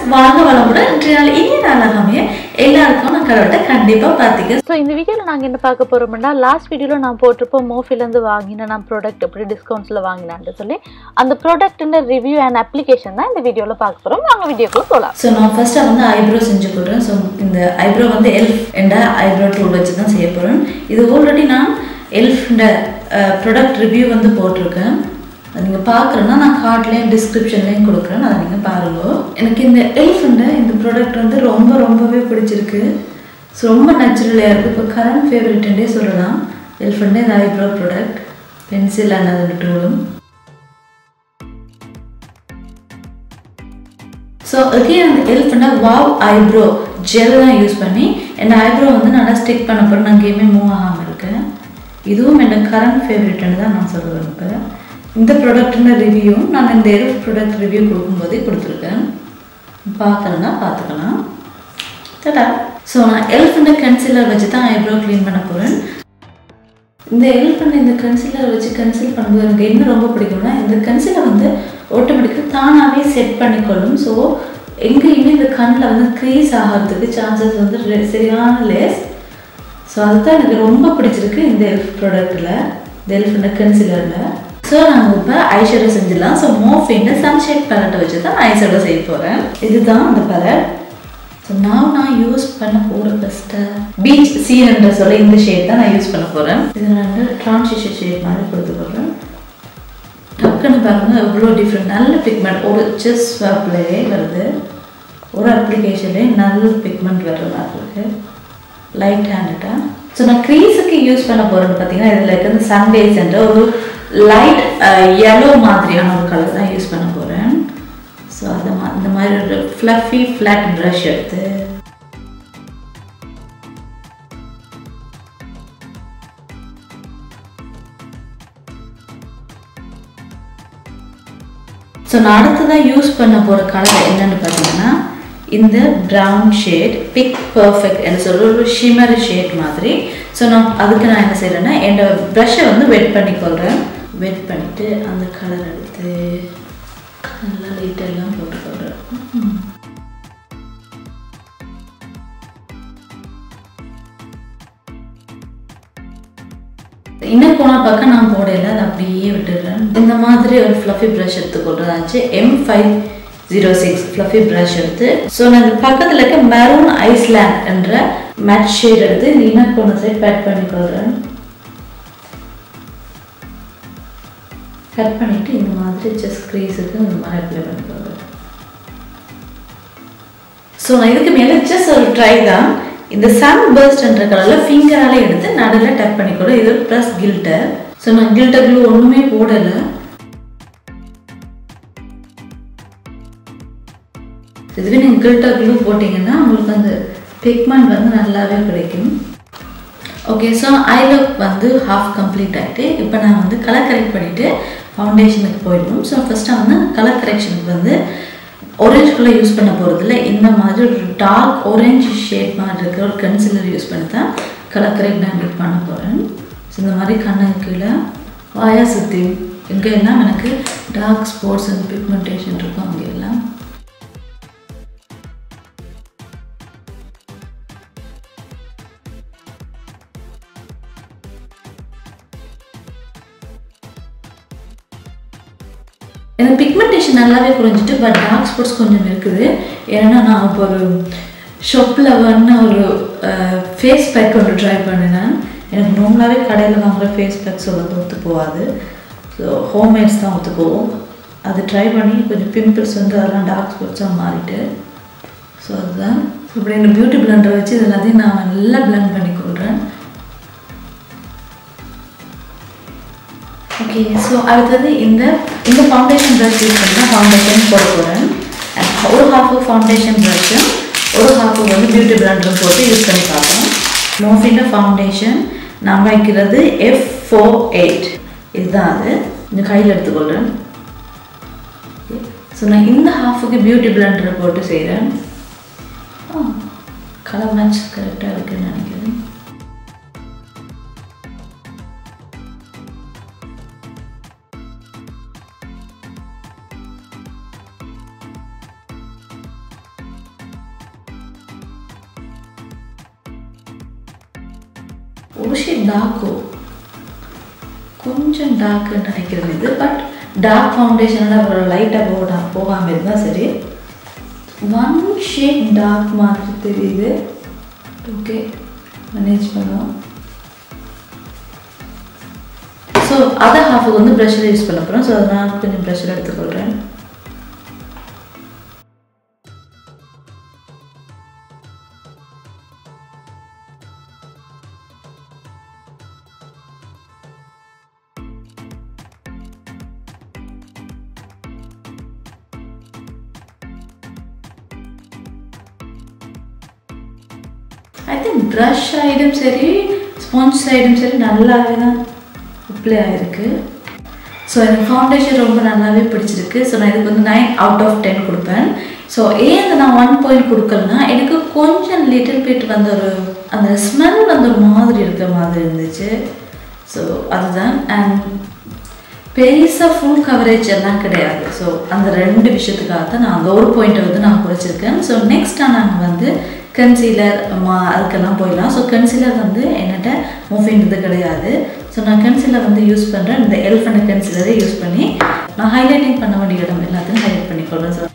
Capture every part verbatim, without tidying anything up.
வாங்க வளமுட இன்றைய நாள் இனிய நாளாகவே எல்லாருக்கும் நான் கடவுள்கிட்ட கண்டிப்பாக பார்த்துக்க. ஸோ இந்த வீடியோவில் நாங்கள் என்ன பார்க்க போகிறோம்னா, லாஸ்ட் வீடியோவில் நான் போட்டிருப்போம் மோஃபிலேருந்து வாங்கின நான் ப்ராடக்ட் எப்படி டிஸ்கவுண்ட்ஸில் வாங்கினான்னு சொல்லி அந்த ப்ராடக்ட்டுன்ற ரிவ்யூ அண்ட் அப்ளிகேஷன் தான் இந்த வீடியோவில் பார்க்க போகிறோம். நாங்கள் வீடியோக்குள்ள போகலாம். ஸோ நான் ஃபர்ஸ்ட்டாக வந்து ஐப்ரோ செஞ்சு போடுறேன். ஸோ இந்த ஐப்ரோ வந்து எல்ஃப் என்ற ஐப்ரோ டூல் வச்சு தான் செய்ய போகிறேன். இது ஆல்ரெடி நான் எல்ஃப்ன்ற ப்ராடக்ட் ரிவ்யூ வந்து போட்டிருக்கேன். நீங்கள் பார்க்குறேன்னா நான் கார்ட்லேயும் டிஸ்கிரிப்ஷன்லேயும் கொடுக்குறேன், அதை நீங்கள் பாருங்க. எனக்கு இந்த எல்ஃப்ன்ற இந்த ப்ராடக்ட் வந்து ரொம்ப ரொம்பவே பிடிச்சிருக்கு. ஸோ ரொம்ப நேச்சுரலாக இருக்குது. இப்போ கரண்ட் ஃபேவரட்ன்றே சொல்லலாம். எல்ஃப்ன்ற இந்த ஐப்ரோ ப்ராடக்ட் பென்சில் அண்ட் அது டூலும். ஸோ அகெயின் அந்த எல்ஃப்ன்ற வாவ் ஐப்ரோ ஜெல் தான் யூஸ் பண்ணி என் ஐப்ரோ வந்து நல்லா ஸ்டிக் பண்ண போகிறேன். நான் கேமே மூவ் ஆகாமல் இருக்கேன். இதுவும் என்னோட கரண்ட் ஃபேவரட்னு தான் நான் சொல்லுவேன். இப்போ இந்த ப்ராடக்ட்ன ரிவ்யூ நான் இந்த எல்ஃப் ப்ராடக்ட் ரிவ்யூ கொடுக்கும்போதே கொடுத்துருக்கேன். பார்க்கணுன்னா பார்த்துக்கலாம். தடா. ஸோ நான் எல்ஃப்ன்ற கன்சீலர் வச்சு தான் ஐப்ரோ க்ளீன் பண்ண போகிறேன். இந்த எல்ஃப்ன்ற இந்த கன்சீலர் வச்சு கன்சீல் பண்ணும்போது எனக்கு என்ன ரொம்ப பிடிக்கும்னா, இந்த கன்சீலர் வந்து ஆட்டோமேட்டிக்காக தானாகவே செட் பண்ணிக்கொள்ளும். ஸோ எங்கேயுமே இந்த கண்ணில் வந்து க்ரீஸ் ஆகிறதுக்கு சான்சஸ் வந்து சரியான லெஸ். ஸோ அதுதான் எனக்கு ரொம்ப பிடிச்சிருக்கு இந்த எல்ஃப் ப்ராடக்டில், இந்த எல்ஃப்ன்ற கன்சீலரில். ஸோ நாங்கள் இப்போ ஐஷேடோ செஞ்சிடலாம். ஸோ மோஃபேன்ற சன்ஷேட் பேலட்டை வச்சு தான் ஐஷேடோ செய்ய போகிறேன். இதுதான் அந்த பேலட். ஸோ நான் நான் யூஸ் பண்ண போகிற ஃபஸ்ட்டு பீச் சீன்ற சொல்ல இந்த ஷேட் தான் நான் யூஸ் பண்ண போகிறேன். இது நான் வந்து ட்ரான்சிஷன் ஷேட் மாதிரி கொடுத்து போடுறேன். டக்குன்னு பாருங்கள் எவ்வளோ டிஃப்ரெண்ட். நல்ல பிக்மெண்ட் ஒரு செஸ் ஸ்வாப்லேயே வருது. ஒரு அப்ளிகேஷன்லேயே நல்ல பிக்மெண்ட் வர்ற மாதிரி இருக்குது. லைட் ஹேண்டடாக. ஸோ நான் க்ரீஸுக்கு யூஸ் பண்ண போகிறேன்னு பார்த்தீங்கன்னா இதில் இருக்கிறது சன்டேஸ் என்ற ஒரு லைட் yellow மாதிரியான ஒரு கலர் தான் யூஸ் பண்ண போகிறேன். ஸோ அதை மா இந்த மாதிரி ஒரு ஃப்ளஃபி ஃப்ளாட் ப்ரஷ் எடுத்து ஸோ நான் அடுத்ததான் யூஸ் பண்ண போகிற கலர் என்னென்னு பார்த்தீங்கன்னா இந்த ப்ரௌன் ஷேட் பிக் பர்ஃபெக்ட் என்று சொல்கிற ஒரு ஷிமர் ஷேட் மாதிரி. ஸோ நான் அதுக்கு நான் என்ன செய்கிறேன்னா என்னோட ப்ரஷ்ஷை வந்து வெட் பண்ணிக்கொள்கிறேன். வெட் பண்ணிவிட்டு அந்த கலர் எடுத்து நல்லா லைட்டெல்லாம் போட்டுக்கொள்கிறேன். இன்னும் போனால் பார்க்க நான் போடையில் அதை அப்படியே விட்டுடுறேன். இந்த மாதிரி ஒரு ஃப்ளஃபி ப்ரஷ் எடுத்துக்கொள்றதாச்சு M five zero six fluffy brush எடுத்து ஸோ நான் இந்த பக்கத்தில் இருக்க மெரூன் ஐஸ்லேண்ட் என்ற மேட் ஷேட் எடுத்து இந்த இன்னர் கோர்னர் சைட் பேட் பண்ணிக்கொள்கிறேன். கட் பண்ணிவிட்டு இந்த மாதிரி செஸ்ட் க்ரீஸுக்கு இந்த மாதிரி அப்ளை பண்ணிக்கொள்கிறேன். ஸோ நான் இதுக்கு மேலே ஜஸ்ட் ஒரு ட்ரை தான். இந்த சன் பர்ஸ்ட்ன்ற கலரில் ஃபிங்கரால் எடுத்து நடுவில் டப் பண்ணிக்கொள்கிறேன். இது ஒரு ப்ளஸ் கில்டர். ஸோ நான் கில்டர் க்ளூ ஒன்றுமே போடலை. இதுவே நீங்கள் கில்டர் க்ளூ போட்டிங்கன்னா உங்களுக்கு அந்த பிக்மெண்ட் வந்து நல்லாவே கிடைக்கும். ஓகே, ஸோ ஐ லுக் வந்து ஹாஃப் கம்ப்ளீட் ஆகிட்டு இப்போ நான் வந்து கலர் கரெக்ட் பண்ணிவிட்டு ஃபவுண்டேஷனுக்கு போயிடுவோம். ஸோ ஃபஸ்ட்டாக வந்து கலர் கரெக்ஷனுக்கு வந்து ஆரஞ்சு கலர் யூஸ் பண்ண போகிறதில்ல. இந்த மாதிரி ஒரு டார்க் ஆரஞ்சு ஷேட் மாதிரி இருக்கிற ஒரு கன்சிலர் யூஸ் பண்ணி தான் கலர் கரெக்ட் நான் டிப் பண்ண போகிறேன். ஸோ இந்த மாதிரி கண்ணுக்கு கீழே வாயா சுற்றி எங்கே எல்லாம் எனக்கு டார்க் ஸ்பாட்ஸ் அண்ட் பிக்மெண்டேஷன் இருக்கும் அங்கே எல்லாம். எனக்கு பிக்மெண்டேஷன் நல்லாவே குறைஞ்சிட்டு பட் டார்க் ஸ்பாட்ஸ் கொஞ்சம் இருக்குது. ஏன்னா நான் இப்போ ஒரு ஷாப்பில் வந்து ஒரு ஃபேஸ் பேக் ஒன்று ட்ரை பண்ணினேன். எனக்கு நார்மலாகவே கடையில் வாங்குகிற ஃபேஸ் பேக்ஸ் வந்து ஒத்து போகாது. ஸோ ஹோம்மேட்ஸ் தான் ஒத்து போகும். அது ட்ரை பண்ணி கொஞ்சம் பிம்பிள்ஸ் வந்து அதெல்லாம் டார்க் ஸ்பாட்ஸாக மாறிட்டு. ஸோ அதுதான் இப்படி இந்த பியூட்டி பிளெண்டரை வச்சு இது எல்லாத்தையும் நான் நல்லா பிளெண்ட் பண்ணி கொள்கிறேன். ஓகே, ஸோ அடுத்தது இந்த இந்த ஃபவுண்டேஷன் ப்ரஷ் யூஸ் பண்ணி தான் ஃபவுண்டேஷன் போட போகிறேன். ஒரு ஹாஃபு ஃபவுண்டேஷன் ப்ரஷ்ஷும் ஒரு ஹாஃபு வந்து பியூட்டி பிளெண்டரும் போட்டு யூஸ் பண்ணி பார்ப்போம். மோஃபின்ற ஃபவுண்டேஷன் நான் வைக்கிறது எஃப் ஃபோர் எயிட் இதுதான். அது இந்த கையில் எடுத்துக்கொள்கிறேன். ஸோ நான் இந்த ஹாஃபுக்கு பியூட்டி பிளெண்டரை போட்டு செய்கிறேன். கலர் மேட்ச் கரெக்டாக இருக்குன்னு நினைக்கிறேன். ஒரு ஷேட் டார்க்கோ கொஞ்சம் டார்க்குன்னு நினைக்கிறது இது. பட் டார்க் ஃபவுண்டேஷனோட ஒரு லைட்டாக போட போகாமல் இருந்தால் சரி. ஒன் ஷேட் டார்க் மாதிரி தெரியுது. ஓகே, மேனேஜ் பண்ணுவோம். ஸோ அதர் ஹாஃபுக்கு வந்து ப்ரஷர் யூஸ் பண்ண போகிறோம். ஸோ அதனால் கொஞ்சம் ப்ரஷர் எடுத்துக்கொள்கிறேன். I think brush side சரி ஸ்பாஞ்ச் சைடும் சரி நல்லாவே தான் அப்ளை ஆகிருக்கு. ஸோ எனக்கு ஃபவுண்டேஷன் ரொம்ப நல்லாவே பிடிச்சிருக்கு. ஸோ நான் இதுக்கு வந்து நைன் அவுட் ஆஃப் டென் கொடுப்பேன். ஸோ ஏன் நான் ஒன் பாயிண்ட் கொடுக்கலன்னா எனக்கு கொஞ்சம் லிட்டில் பிட் வந்து ஒரு அந்த ஸ்மெல் வந்து ஒரு மாதிரி இருக்கிற மாதிரி இருந்துச்சு. ஸோ அதுதான். அண்ட் பெருசாக ஃபுல் கவரேஜ் எல்லாம் கிடையாது. ஸோ அந்த ரெண்டு விஷயத்துக்காக தான் நான் அந்த ஒரு பாயிண்ட்டை வந்து நான் குறைச்சிருக்கேன். ஸோ நெக்ஸ்ட்டாக நாங்கள் வந்து கன்சீலர் மா அதுக்கெல்லாம் போயிடலாம். ஸோ கன்சீலர் வந்து என்கிட்ட மூஃபின்றது கிடையாது. ஸோ நான் கன்சீலர் வந்து யூஸ் பண்ணுறேன். இந்த எல்ஃபண்ட் கன்சீலரை யூஸ் பண்ணி நான் ஹைலைட்டிங் பண்ண வேண்டிய இடம் எல்லாத்தையும் ஹைலைட் பண்ணிக்கொள்கிறேன். ஸோ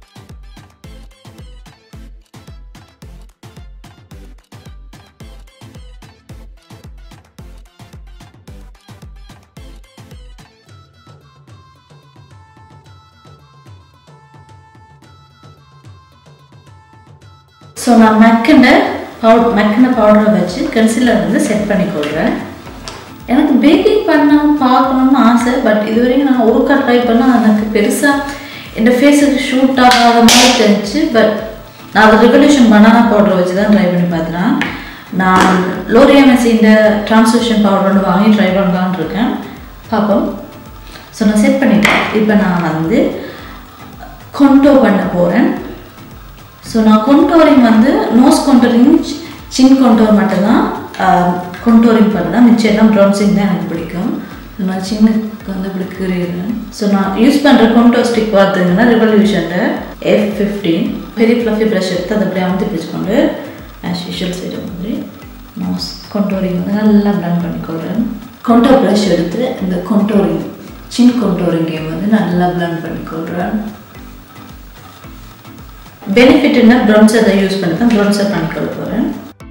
ஸோ நான் மெக்கனை பவுட் மெக்கனை பவுடரை வச்சு கன்சீலர் வந்து செட் பண்ணிக்கொள்கிறேன். எனக்கு பேக்கிங் பண்ணணும் பார்க்கணும்னு ஆசை. பட் இதுவரைக்கும் நான் ஒருக்கா ட்ரை பண்ணால் எனக்கு பெருசாக என் ஃபேஸுக்கு ஷூட் ஆகாத மாதிரி தெரிஞ்சு. பட் நான் அதை ரெவல்யூஷன் பனானா பவுடரை வச்சு தான் ட்ரை பண்ணி பார்த்தேன். நான் லோரியமெஸின் ட்ரான்ஸ்லூஷன் பவுடர் ஒன்று வாங்கி ட்ரை பண்ணலான்னு இருக்கேன். பார்ப்போம். ஸோ நான் செட் பண்ணிட்டேன். இப்போ நான் வந்து கொண்டோ பண்ண போகிறேன். ஸோ நான் கொண்டோரிங் வந்து நோஸ் கொண்டோரிங் சின் கொண்டோர் மட்டும்தான் கொண்டோரிங் பண்ணுறேன். மிச்சம் எல்லாம் ப்ரௌன்சிங் தான் எனக்கு பிடிக்கும். நான் சின்னுக்கு வந்து இப்படி கீறிடுறேன். ஸோ நான் யூஸ் பண்ணுற கொண்டோர் ஸ்டிக் பார்த்தீங்கன்னா ரெவல்யூஷன்ல எஃப் ஃபிஃப்டீன் பெரிய ஃப்ளஃபி ப்ரஷ் எடுத்து அதை அப்படியே அமுத்தி பிடிச்சிக்கொண்டு ஆஸ் யூஷுவல் செய்கிற மாதிரி நோஸ் கொண்டோரிங் வந்து நல்லா பிளண்ட் பண்ணிக்கொள்கிறேன். கொண்டோர் ப்ரஷ் எடுத்து இந்த கொண்டோரிங் சின் கொண்டோரிங் கேம் வந்து நல்லா பிளண்ட் பண்ணிக்கொள்கிறேன். பெனிஃபிட் என்ன ப்ரௌன்சர் தான் யூஸ் பண்ணி தான் ப்ரௌன்சர் பண்ணிக்கொள்ள போகிறேன்.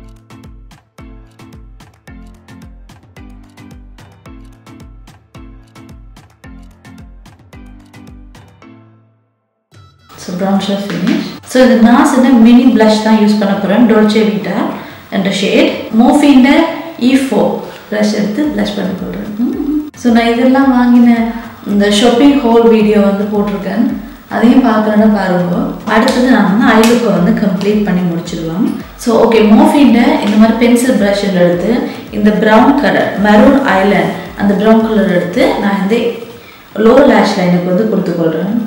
So ப்ரௌன்சர் finish. ஸோ இது நான் சின்ன மினி ப்ளஷ் தான் யூஸ் பண்ண போகிறேன். டோல்ச்சே வீட்டா என்ற ஷேட் மோஃபின் இ ஃபோர் ப்ளஷ் எடுத்து ப்ளஷ் பண்ணி போடுறேன். ஸோ நான் இதெல்லாம் வாங்கின இந்த ஷாப்பிங் ஹோல் வீடியோ வந்து போட்டிருக்கேன். அதையும் பார்க்கணுன்னா பாருங்க. அடுத்தது நான் வந்து ஐலுக்கை வந்து கம்ப்ளீட் பண்ணி முடிச்சிடுவோம். ஸோ ஓகே, மோஃபின்ட இந்த மாதிரி பென்சில் ப்ரஷில் எடுத்து இந்த ப்ரௌன் கலர் மெரூன் ஐலைன் அந்த ப்ரௌன் கலர் எடுத்து நான் இந்த லோ லேஷ் லைனுக்கு வந்து கொடுத்துக்கொள்கிறேன்.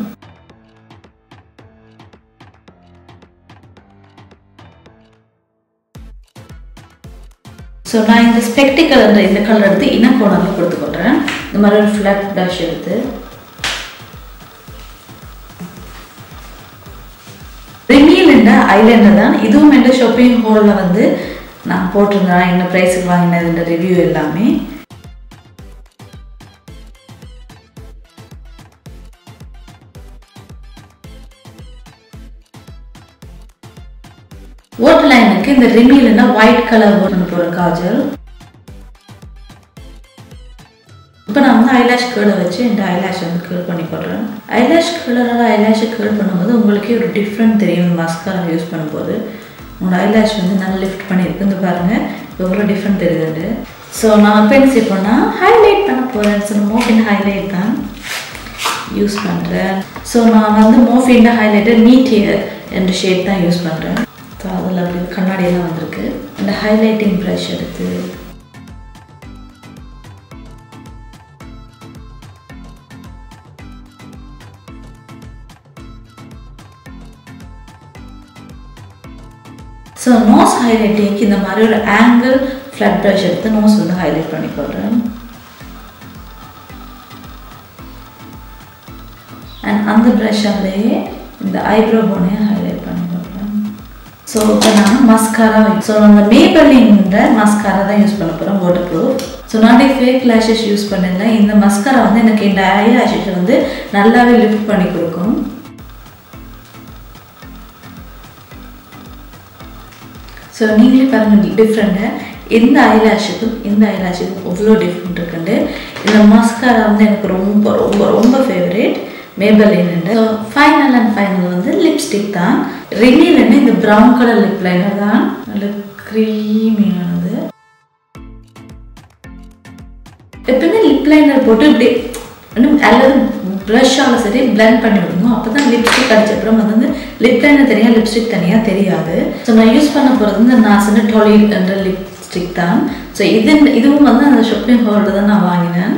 ஸோ நான் இந்த ஸ்பெக்டிக்கல் இந்த கலர் எடுத்து இன்னும் கோணரில் கொடுத்துக்கொள்கிறேன். இந்த மாதிரி ஒரு ஃப்ளாட் ப்ரஷ் எடுத்து ரிமீல் என்ற ஐலைனர் தான். இதுவும் என்ற ஷாப்பிங் ஹாலில் வந்து நான் போட்டிருந்தேன். என்ன ப்ரைஸுக்கு வாங்கினது இந்த ரிவ்யூ எல்லாமே. வாட்டர் லைனுக்கு இந்த ரிமீல்னா ஒயிட் கலர் பண்ண போகிற காஜல். இப்போ நான் வந்து ஐலாஷ் கேர்டை வச்சு இந்த ஐலாஷ் வந்து கேர்ட் பண்ணி போடுறேன். ஐலாஷ் கலரால் ஐலாஷை கேர்ட் பண்ணும்போது உங்களுக்கே ஒரு டிஃப்ரெண்ட் தெரியும். மஸ்காரா யூஸ் பண்ணும்போது உங்களோட ஐலாஷ் வந்து நல்லா லிஃப்ட் பண்ணியிருக்கு. இந்த பாருங்கள் எவ்வளோ டிஃப்ரெண்ட் தெரியுது. ஸோ நான் இப்போ என்ன செய்ய போனால் ஹைலைட் பண்ண போகிறேன். ஸோ மோஃபின் ஹைலைட் தான் யூஸ் பண்ணுறேன். ஸோ நான் வந்து மோஃபின் ஹைலைட்டர் மீட்டியர் என்ற ஷேட் தான் யூஸ் பண்ணுறேன். ஸோ அதில் அப்படி கண்ணாடியெல்லாம் வந்திருக்கு. இந்த ஹைலைட்டிங் ப்ரஷ் எடுத்து ஸோ நோஸ் ஹைலைட்டிங்க்கு இந்த மாதிரி ஒரு ஆங்கிள் ஃப்ளாட் ப்ரஷ் எடுத்து நோஸ் வந்து ஹைலைட் பண்ணி போடுறேன். அண்ட் அந்த ப்ரஷ்ஷாலேயே இந்த ஐப்ரோ போனையும் ஹைலைட் பண்ணி போடுறேன். ஸோ இப்போ நான் மஸ்காரா ஸோ அந்த மேபெலின்ற மஸ்காரா தான் யூஸ் பண்ண போகிறோம் வாட்டர் ப்ரூஃப். ஸோ நானே ஃபேக் லேஷஸ் யூஸ் பண்ணல. இந்த மஸ்காரா வந்து எனக்கு இந்த ஐ லேஷஸ் வந்து நல்லாவே லிஃப்ட் பண்ணி கொடுக்கும். ஸோ நீங்களே பாருங்கள் டிஃப்ரெண்ட்டு. இந்த ஐலாஷுக்கும் இந்த ஐலாஷுக்கும் அவ்வளோ டிஃப்ரெண்ட் இருக்குண்டு. இந்த மஸ்காரா வந்து எனக்கு ரொம்ப ரொம்ப ரொம்ப favourite Maybelline. So final and final வந்து லிப்ஸ்டிக் தான். ரினிலேருந்து இந்த ப்ரௌன் கலர் லிப் லைனர் தான் நல்ல க்ரீமியானது. எப்பவுமே லிப் லைனர் போட்டு இப்படி அல்லது ப்ளஷ்ஷால் சரி பிளெண்ட் பண்ணி விடணும். அப்போ தான் லிப்ஸ்டிக் அடிச்சப்பறம் வந்து லிப் லைனர் தனியாக லிப்ஸ்டிக் தனியாக தெரியாது. ஸோ நான் யூஸ் பண்ண போகிறது வந்து நான் சொன்ன டாலி என்ற லிப்ஸ்டிக் தான். ஸோ இது இதுவும் வந்து அந்த ஷாப்பிங் ஹாலில் தான் நான் வாங்கினேன்.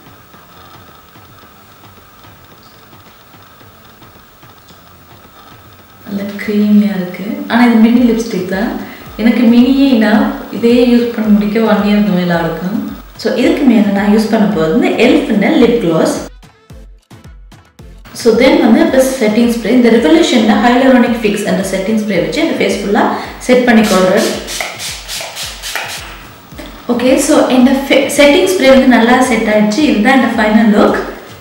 நல்ல க்ரீமியாக இருக்குது. ஆனால் இது மினி லிப்ஸ்டிக் தான். எனக்கு மினியே நான் இதே யூஸ் பண்ண முடிக்க ஒன் இயர்க்கு மேலே இருக்கும். ஸோ இதுக்கு மேலே நான் யூஸ் பண்ண போகிறது வந்து எல்ஃப்ன லிப் க்ளாஸ். ஸோ தென் வந்து இப்போ செட்டிங் ஸ்ப்ரே. இந்த ரெவல்யூஷனில் ஹைலரோனிக் ஃபிக்ஸ் அந்த செட்டிங் ஸ்ப்ரே வச்சு இந்த ஃபேஸ் ஃபுல்லாக செட் பண்ணிக்கொள்கிறேன். ஓகே, ஸோ இந்த செட்டிங் ஸ்ப்ரே வந்து நல்லா செட் ஆகிடுச்சு. இதுதான் இந்த ஃபைனல் லுக்.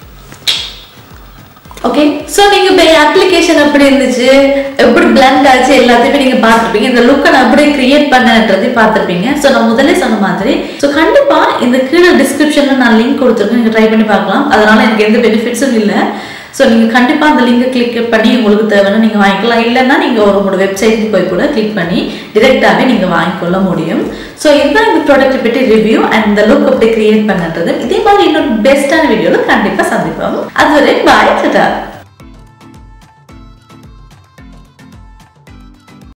ஓகே, ஸோ நீங்கள் இப்போ அப்ளிகேஷன் எப்படி இருந்துச்சு, எப்படி பிளண்ட் ஆச்சு எல்லாத்தையுமே நீங்கள் பார்த்துருப்பீங்க. இந்த லுக்கை நான் அப்படியே கிரியேட் பண்ணன்றதையும் பார்த்துருப்பீங்க. ஸோ நான் முதலே சொன்ன மாதிரி ஸோ கண்டிப்பாக இந்த கீழே டிஸ்கிரிப்ஷனில் நான் லிங்க் கொடுத்துருக்கேன். நீங்கள் ட்ரை பண்ணி பார்க்கலாம். அதனால் எனக்கு எந்த பெனிஃபிட்ஸும் இல்லை. ஸோ நீங்கள் கண்டிப்பாக அந்த லிங்கை கிளிக் பண்ணி உங்களுக்கு தேவைன்னா நீங்கள் வாங்கிக்கலாம். இல்லைன்னா நீங்கள் உங்களோட வெப்சைட்டுக்கு போய் கூட கிளிக் பண்ணி டிரெக்டாகவே நீங்கள் வாங்கிக்கொள்ள முடியும். ஸோ இதுதான் இந்த ப்ராடக்ட்டை பற்றி ரிவ்யூ அண்ட் இந்த லுக் எப்படி கிரியேட் பண்ணுறது. இதே மாதிரி இன்னொரு பெஸ்ட்டான வீடியோவில் கண்டிப்பாக சந்திப்போம். அதுவரை பாய்.